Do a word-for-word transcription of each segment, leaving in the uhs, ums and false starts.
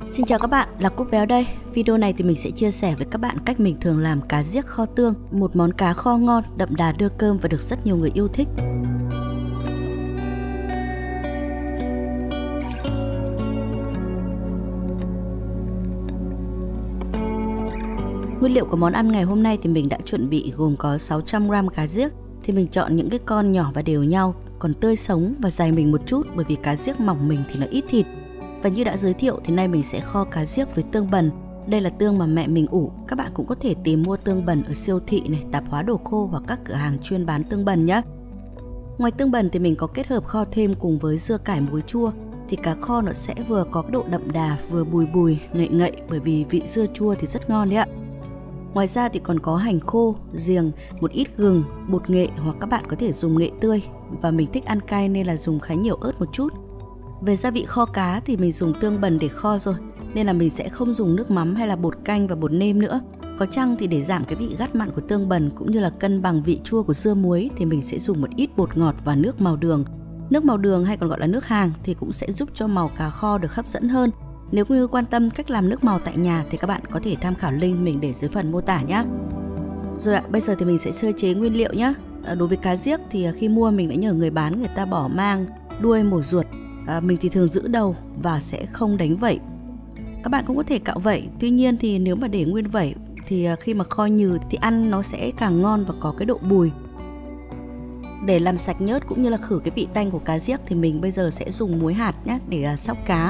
Xin chào các bạn, là Cúc Béo đây. Video này thì mình sẽ chia sẻ với các bạn cách mình thường làm cá riếc kho tương, một món cá kho ngon, đậm đà đưa cơm và được rất nhiều người yêu thích. Nguyên liệu của món ăn ngày hôm nay thì mình đã chuẩn bị gồm có sáu trăm gam cá riếc. Thì mình chọn những cái con nhỏ và đều nhau, còn tươi sống và dày mình một chút, bởi vì cá riếc mỏng mình thì nó ít thịt. Và như đã giới thiệu thì nay mình sẽ kho cá riếc với tương bần. Đây là tương mà mẹ mình ủ. Các bạn cũng có thể tìm mua tương bần ở siêu thị này, tạp hóa đồ khô hoặc các cửa hàng chuyên bán tương bần nhé. Ngoài tương bần thì mình có kết hợp kho thêm cùng với dưa cải muối chua. Thì cá kho nó sẽ vừa có độ đậm đà, vừa bùi bùi, ngậy ngậy, bởi vì vị dưa chua thì rất ngon đấy ạ. Ngoài ra thì còn có hành khô, giềng, một ít gừng, bột nghệ hoặc các bạn có thể dùng nghệ tươi. Và mình thích ăn cay nên là dùng khá nhiều ớt một chút. Về gia vị kho cá thì mình dùng tương bần để kho rồi, nên là mình sẽ không dùng nước mắm hay là bột canh và bột nêm nữa. Có chăng thì để giảm cái vị gắt mặn của tương bần cũng như là cân bằng vị chua của dưa muối thì mình sẽ dùng một ít bột ngọt và nước màu đường. Nước màu đường hay còn gọi là nước hàng thì cũng sẽ giúp cho màu cá kho được hấp dẫn hơn. Nếu như quan tâm cách làm nước màu tại nhà thì các bạn có thể tham khảo link mình để dưới phần mô tả nhé. Rồi ạ, bây giờ thì mình sẽ sơ chế nguyên liệu nhé. Đối với cá riếc thì khi mua mình đã nhờ người bán người ta bỏ mang, đuôi, mổ ruột. À, mình thì thường giữ đầu và sẽ không đánh vẩy. Các bạn cũng có thể cạo vẩy, tuy nhiên thì nếu mà để nguyên vẩy thì khi mà kho nhừ thì ăn nó sẽ càng ngon và có cái độ bùi. Để làm sạch nhớt cũng như là khử cái vị tanh của cá riếc thì mình bây giờ sẽ dùng muối hạt nhé để xóc cá.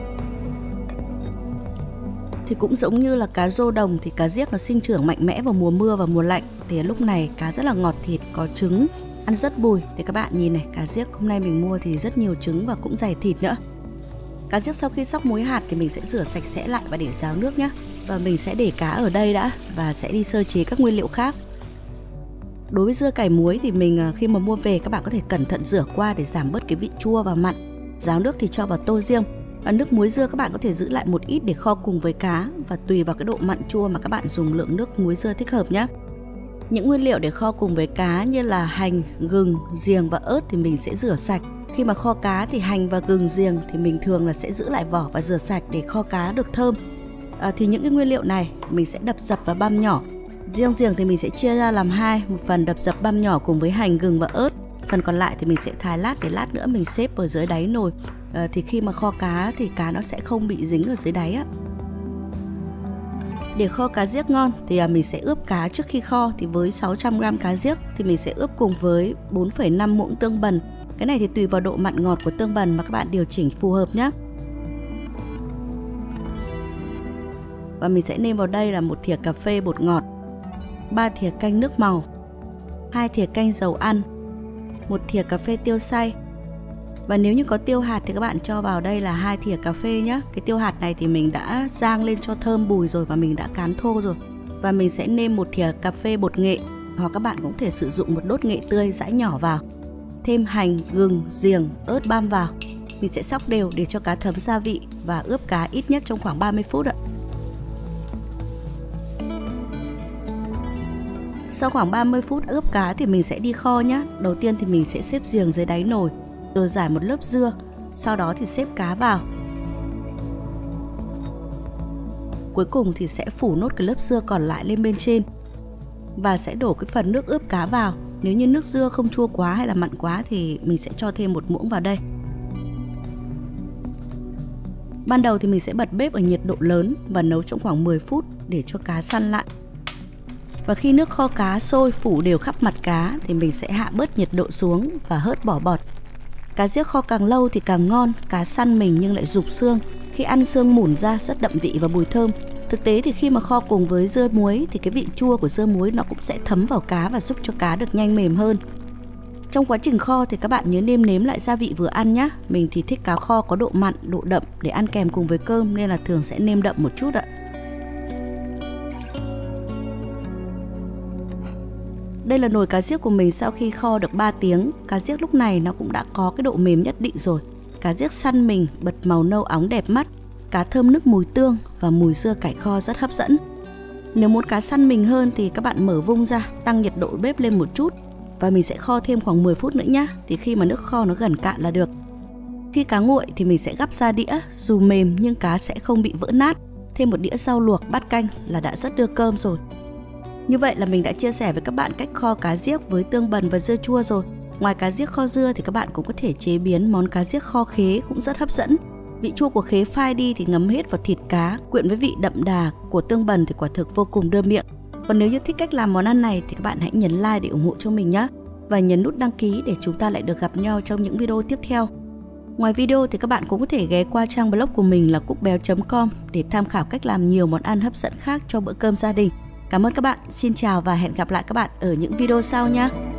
Thì cũng giống như là cá rô đồng thì cá riếc nó sinh trưởng mạnh mẽ vào mùa mưa và mùa lạnh. Thì lúc này cá rất là ngọt thịt, có trứng, ăn rất bùi. Thì các bạn nhìn này, cá riếc hôm nay mình mua thì rất nhiều trứng và cũng dày thịt nữa. Cá riếc sau khi xóc muối hạt thì mình sẽ rửa sạch sẽ lại và để ráo nước nhé. Và mình sẽ để cá ở đây đã và sẽ đi sơ chế các nguyên liệu khác. Đối với dưa cải muối thì mình khi mà mua về các bạn có thể cẩn thận rửa qua để giảm bớt cái vị chua và mặn. Ráo nước thì cho vào tô riêng. Và nước muối dưa các bạn có thể giữ lại một ít để kho cùng với cá, và tùy vào cái độ mặn chua mà các bạn dùng lượng nước muối dưa thích hợp nhé. Những nguyên liệu để kho cùng với cá như là hành, gừng, giềng và ớt thì mình sẽ rửa sạch. Khi mà kho cá thì hành và gừng, giềng thì mình thường là sẽ giữ lại vỏ và rửa sạch để kho cá được thơm. À, thì những cái nguyên liệu này mình sẽ đập dập và băm nhỏ. Riêng giềng thì mình sẽ chia ra làm hai, một phần đập dập băm nhỏ cùng với hành, gừng và ớt. Phần còn lại thì mình sẽ thái lát để lát nữa mình xếp ở dưới đáy nồi. À, thì khi mà kho cá thì cá nó sẽ không bị dính ở dưới đáy á. Để kho cá riếc ngon thì mình sẽ ướp cá trước khi kho. Thì với sáu trăm gam cá riếc thì mình sẽ ướp cùng với bốn phẩy năm muỗng tương bần. Cái này thì tùy vào độ mặn ngọt của tương bần mà các bạn điều chỉnh phù hợp nhé. Và mình sẽ nêm vào đây là một thìa cà phê bột ngọt, ba thìa canh nước màu, hai thìa canh dầu ăn, một thìa cà phê tiêu xay. Và nếu như có tiêu hạt thì các bạn cho vào đây là hai thìa cà phê nhé. Cái tiêu hạt này thì mình đã rang lên cho thơm bùi rồi và mình đã cán thô rồi. Và mình sẽ nêm một thìa cà phê bột nghệ, hoặc các bạn cũng có thể sử dụng một đốt nghệ tươi giã nhỏ vào. Thêm hành, gừng, giềng, ớt băm vào. Mình sẽ xóc đều để cho cá thấm gia vị và ướp cá ít nhất trong khoảng ba mươi phút ạ. Sau khoảng ba mươi phút ướp cá thì mình sẽ đi kho nhé. Đầu tiên thì mình sẽ xếp giềng dưới đáy nồi, rồi rải một lớp dưa, sau đó thì xếp cá vào. Cuối cùng thì sẽ phủ nốt cái lớp dưa còn lại lên bên trên và sẽ đổ cái phần nước ướp cá vào. Nếu như nước dưa không chua quá hay là mặn quá thì mình sẽ cho thêm một muỗng vào đây. Ban đầu thì mình sẽ bật bếp ở nhiệt độ lớn và nấu trong khoảng mười phút để cho cá săn lại. Và khi nước kho cá sôi phủ đều khắp mặt cá thì mình sẽ hạ bớt nhiệt độ xuống và hớt bỏ bọt. Cá riếc kho càng lâu thì càng ngon, cá săn mình nhưng lại rục xương. Khi ăn xương mủn ra rất đậm vị và mùi thơm. Thực tế thì khi mà kho cùng với dưa muối thì cái vị chua của dưa muối nó cũng sẽ thấm vào cá và giúp cho cá được nhanh mềm hơn. Trong quá trình kho thì các bạn nhớ nêm nếm lại gia vị vừa ăn nhé. Mình thì thích cá kho có độ mặn, độ đậm để ăn kèm cùng với cơm nên là thường sẽ nêm đậm một chút ạ. Đây là nồi cá riếc của mình sau khi kho được ba tiếng. Cá riếc lúc này nó cũng đã có cái độ mềm nhất định rồi. Cá riếc săn mình bật màu nâu óng đẹp mắt. Cá thơm nức mùi tương và mùi dưa cải kho rất hấp dẫn. Nếu muốn cá săn mình hơn thì các bạn mở vung ra, tăng nhiệt độ bếp lên một chút. Và mình sẽ kho thêm khoảng mười phút nữa nhé. Thì khi mà nước kho nó gần cạn là được. Khi cá nguội thì mình sẽ gắp ra đĩa, dù mềm nhưng cá sẽ không bị vỡ nát. Thêm một đĩa rau luộc, bát canh là đã rất đưa cơm rồi. Như vậy là mình đã chia sẻ với các bạn cách kho cá giếc với tương bần và dưa chua rồi. Ngoài cá giếc kho dưa thì các bạn cũng có thể chế biến món cá giếc kho khế cũng rất hấp dẫn. Vị chua của khế phai đi thì ngấm hết vào thịt cá, quyện với vị đậm đà của tương bần thì quả thực vô cùng đưa miệng. Còn nếu như thích cách làm món ăn này thì các bạn hãy nhấn like để ủng hộ cho mình nhé. Và nhấn nút đăng ký để chúng ta lại được gặp nhau trong những video tiếp theo. Ngoài video thì các bạn cũng có thể ghé qua trang blog của mình là cookbéo chấm com để tham khảo cách làm nhiều món ăn hấp dẫn khác cho bữa cơm gia đình. Cảm ơn các bạn, xin chào và hẹn gặp lại các bạn ở những video sau nhé.